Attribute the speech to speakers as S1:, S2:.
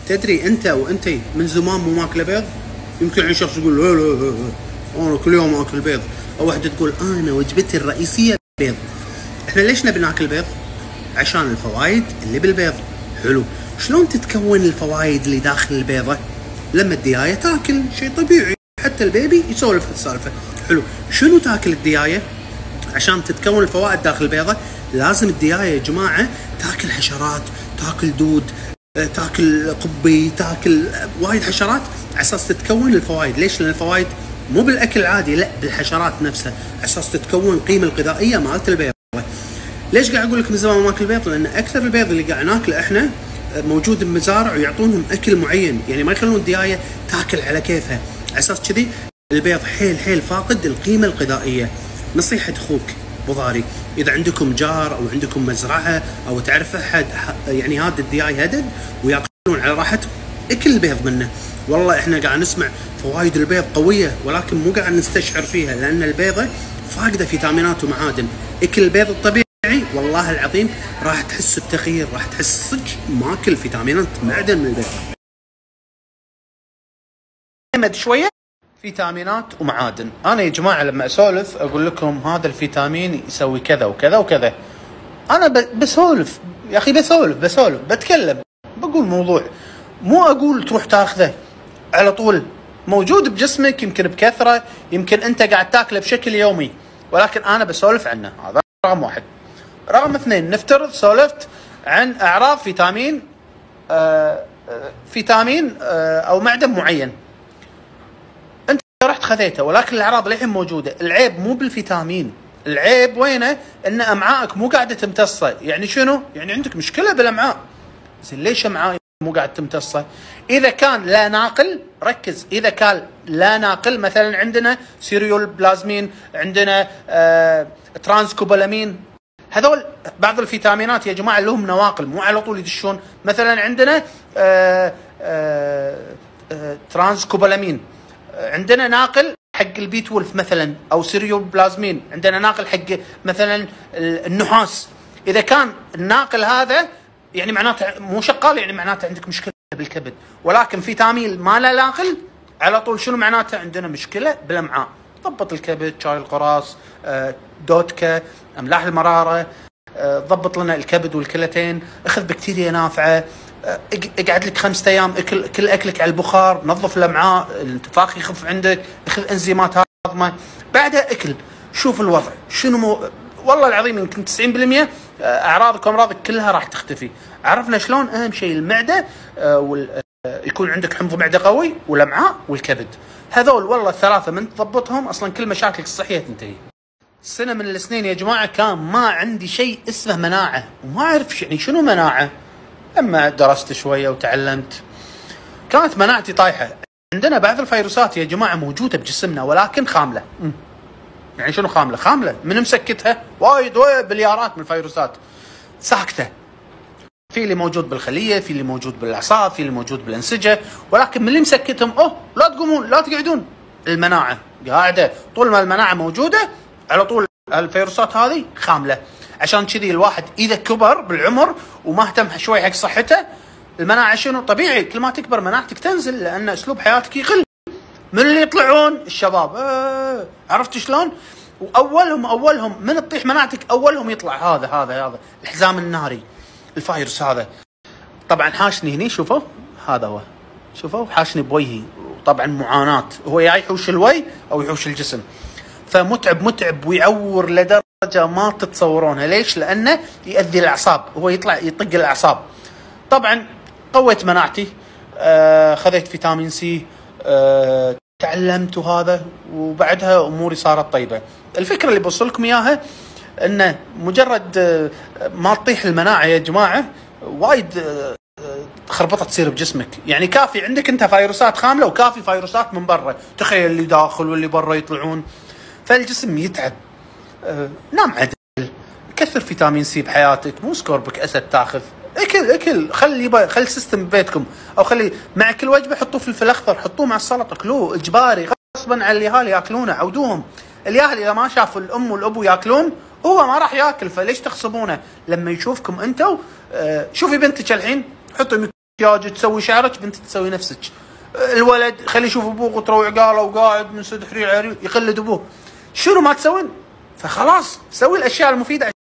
S1: تدري انت وانت من زمان مو ماكله بيض؟ يمكن عن شخص يقول لا لا لا انا كل يوم اكل بيض، او واحده تقول انا وجبتي الرئيسيه بيض. احنا ليش نبي ناكل بيض؟ عشان الفوائد اللي بالبيض. حلو، شلون تتكون الفوائد اللي داخل البيضه؟ لما الديايه تاكل، شيء طبيعي، حتى البيبي يسولف هالسالفه. حلو، شنو تاكل الديايه عشان تتكون الفوائد داخل البيضه؟ لازم الديايه يا جماعه تاكل حشرات، تاكل دود، تاكل قبي، تاكل وايد حشرات على اساس تتكون الفوائد. ليش؟ لان الفوائد مو بالاكل العادي، لا بالحشرات نفسها، على اساس تتكون القيمه الغذائيه مالت البيضه. ليش قاعد اقول لك من زمان ما ناكل بيض؟ لان اكثر البيض اللي قاعد ناكله احنا موجود بمزارع ويعطونهم اكل معين، يعني ما يخلون الديايه تاكل على كيفها. على اساس كذي البيض حيل حيل فاقد القيمه الغذائيه. نصيحه اخوك ابو ضاري، اذا عندكم جار او عندكم مزرعه او تعرف احد يعني هاد الدياي هدد وياكلون على راحتهم، اكل البيض منه. والله احنا قاعد نسمع فوائد البيض قويه، ولكن مو قاعد نستشعر فيها لان البيضه فاقده فيتامينات ومعادن. اكل البيض الطبيعي والله العظيم راح تحس بتغيير، راح تحس صدق ماكل فيتامينات معدن من البيض. مد شويه فيتامينات ومعادن. انا يا جماعه لما اسولف اقول لكم هذا الفيتامين يسوي كذا وكذا وكذا، انا بسولف يا اخي، بسولف بتكلم، بقول موضوع، مو اقول تروح تاخذه على طول. موجود بجسمك يمكن بكثره، يمكن انت قاعد تاكله بشكل يومي، ولكن انا بسولف عنه. هذا رقم واحد. رقم اثنين، نفترض سولفت عن اعراض فيتامين او معدن معين، انت رحت خذيته ولكن الاعراض للحين موجوده. العيب مو بالفيتامين، العيب وينه؟ ان امعائك مو قاعده تمتصه. يعني شنو؟ يعني عندك مشكله بالامعاء. زين ليش امعائي مو قاعد تمتصه؟ اذا كان لا ناقل، ركز، اذا كان لا ناقل، مثلا عندنا سيريول بلازمين، عندنا ترانسكوبولامين، هذول بعض الفيتامينات يا جماعه لهم نواقل، مو على طول يدشون. مثلا عندنا ترانسكوبولامين، عندنا ناقل حق البي 12 مثلا، او سيريول بلازمين، عندنا ناقل حق مثلا النحاس. اذا كان الناقل هذا يعني معناته مو شغال، يعني معناته عندك مشكله بالكبد. ولكن فيتامين ما له ناقل على طول شنو معناته؟ عندنا مشكله بالامعاء. ضبط الكبد، شاي القراص، دودكا، املاح المراره، ضبط لنا الكبد والكلتين، اخذ بكتيريا نافعه، اقعد لك 5 ايام كل اكلك على البخار، نظف الامعاء، الانتفاخ يخف عندك، اخذ انزيمات هضمه، بعدها اكل. شوف الوضع شنو والله العظيم يمكن 90% اعراضك وامراضك كلها راح تختفي. عرفنا شلون؟ اهم شيء المعده، يكون عندك حمض معده قوي، والامعاء والكبد. هذول والله الثلاثه من تضبطهم اصلا كل مشاكلك الصحيه تنتهي. سنه من السنين يا جماعه كان ما عندي شيء اسمه مناعه، وما اعرف يعني شنو مناعه. لما درست شويه وتعلمت كانت مناعتي طايحه. عندنا بعض الفيروسات يا جماعه موجوده بجسمنا ولكن خامله. يعني شنو خامله؟ خامله من مسكتها وايد بليارات من الفيروسات ساكته. في اللي موجود بالخليه، في اللي موجود بالاعصاب، في اللي موجود بالانسجه، ولكن من اللي مسكتهم لا تقومون لا تقعدون. المناعه قاعده، طول ما المناعه موجوده على طول الفيروسات هذه خامله. عشان كذي الواحد اذا كبر بالعمر وما اهتم شوي حق صحته، المناعه شنو؟ طبيعي كل ما تكبر مناعتك تنزل، لان اسلوب حياتك يقل. من اللي يطلعون الشباب، عرفت شلون؟ واولهم من تطيح مناعتك اولهم يطلع هذا الحزام الناري، الفايروس هذا. طبعا حاشني هني، شوفوا هذا هو، شوفوا حاشني بوجهي. طبعا معاناه، هو يا يحوش الوجه او يحوش الجسم، فمتعب ويعور لدرجه ما تتصورونها. ليش؟ لانه يؤذي الاعصاب، هو يطلع يطق الاعصاب. طبعا قويت مناعتي، خذيت فيتامين سي، تعلمت وهذا، وبعدها اموري صارت طيبه. الفكره اللي بوصل لكم اياها انه مجرد ما تطيح المناعه يا جماعه وايد خربطه تصير بجسمك. يعني كافي عندك انت فيروسات خامله، وكافي فيروسات من برا. تخيل اللي داخل واللي برا يطلعون، فالجسم يتعب. نام عدل، كثر فيتامين سي بحياتك، مو سكوربك اسد تاخذ. اكل خلي سيستم ببيتكم، او خلي مع كل وجبه حطوه فلفل اخضر، حطوه مع السلطه، اكلوه اجباري غصبا على اليهال ياكلونه، عودوهم. اليهل اذا ما شافوا الام والابو ياكلون هو ما راح ياكل، فليش تغصبونه؟ لما يشوفكم انتم، شوفي بنتك الحين، حطي مكياج تسوي شعرك، بنت تسوي نفسك. الولد خلي يشوف ابوه وتروع قاله وقاعد من سد حرير يقلد ابوه. شنو ما تسوين؟ فخلاص سوي الاشياء المفيده.